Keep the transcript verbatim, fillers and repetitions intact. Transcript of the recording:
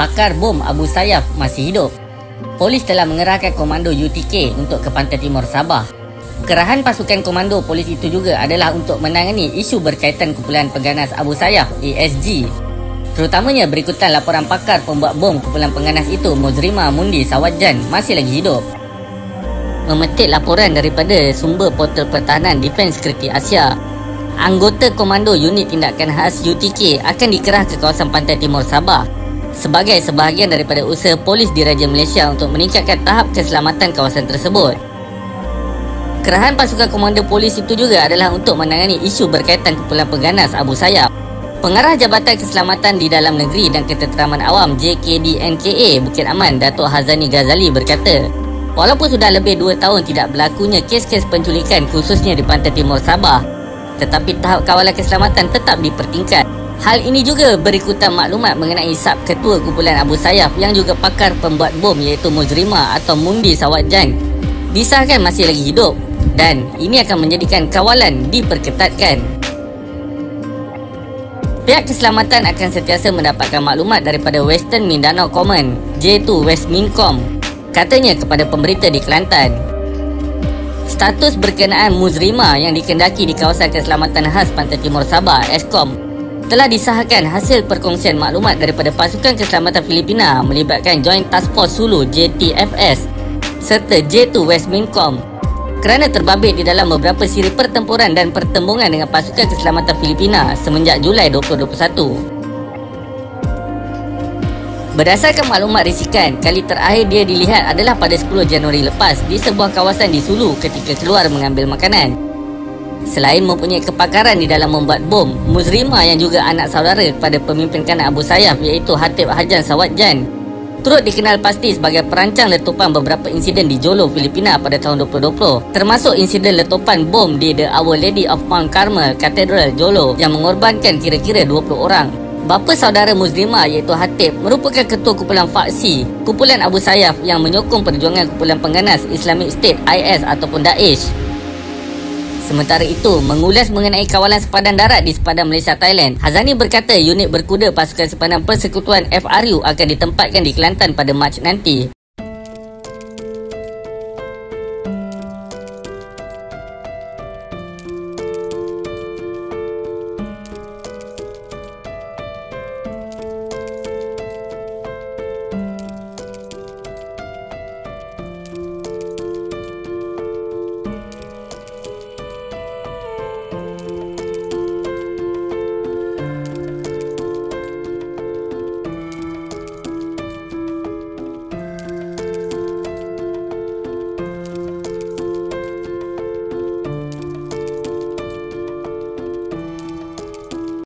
pakar bom Abu Sayyaf masih hidup. Polis telah mengerahkan komando U T K untuk ke pantai timur Sabah. Kerahan pasukan komando polis itu juga adalah untuk menangani isu berkaitan kumpulan pengganas Abu Sayyaf A S G. Terutamanya berikutan laporan pakar pembuat bom kumpulan pengganas itu, Muzrima Mundi Sawatjan, masih lagi hidup. Memetik laporan daripada sumber portal pertahanan Defense Security Asia, anggota komando unit tindakan khas U T K akan dikerah ke kawasan pantai timur Sabah sebagai sebahagian daripada usaha polis diraja Malaysia untuk meningkatkan tahap keselamatan kawasan tersebut. Kerahan pasukan komando polis itu juga adalah untuk menangani isu berkaitan kumpulan pengganas Abu Sayyaf. Pengarah Jabatan Keselamatan di Dalam Negeri dan Ketenteraman Awam J K D N K A Bukit Aman, Datuk Hazani Ghazali berkata, walaupun sudah lebih dua tahun tidak berlakunya kes-kes penculikan khususnya di pantai timur Sabah, tetapi tahap kawalan keselamatan tetap dipertingkat. Hal ini juga berikutan maklumat mengenai sub ketua kumpulan Abu Sayyaf yang juga pakar pembuat bom iaitu Muzrima atau Mundi Sawatjan disahkan masih lagi hidup, dan ini akan menjadikan kawalan diperketatkan. Pihak keselamatan akan sentiasa mendapatkan maklumat daripada Western Mindanao Command J two West Mincom, katanya kepada pemberita di Kelantan. Status berkenaan Muzrima yang dikendaki di kawasan keselamatan khas Pantai Timur Sabah E S C O M telah disahkan hasil perkongsian maklumat daripada pasukan keselamatan Filipina melibatkan Joint Task Force Sulu J T F S serta J two West Mincom kerana terbabit di dalam beberapa siri pertempuran dan pertembungan dengan pasukan keselamatan Filipina semenjak Julai dua ribu dua puluh satu. Berdasarkan maklumat risikan, kali terakhir dia dilihat adalah pada sepuluh Januari lepas di sebuah kawasan di Sulu ketika keluar mengambil makanan. Selain mempunyai kepakaran di dalam membuat bom, Muzrima yang juga anak saudara kepada pemimpin kanan Abu Sayyaf iaitu Hatib Hajan Sawatjan turut dikenal pasti sebagai perancang letupan beberapa insiden di Jolo, Filipina pada tahun dua ribu dua puluh, termasuk insiden letupan bom di The Our Lady of Mount Carmel Cathedral, Jolo yang mengorbankan kira-kira dua puluh orang. Bapa saudara Muzrima iaitu Hatib merupakan ketua kumpulan faksi kumpulan Abu Sayyaf yang menyokong perjuangan kumpulan pengganas Islamic State I S ataupun Daesh. Sementara itu, mengulas mengenai kawalan sepadan darat di sepadan Malaysia Thailand, Hazani berkata unit berkuda pasukan sepadan persekutuan F R U akan ditempatkan di Kelantan pada Mac nanti.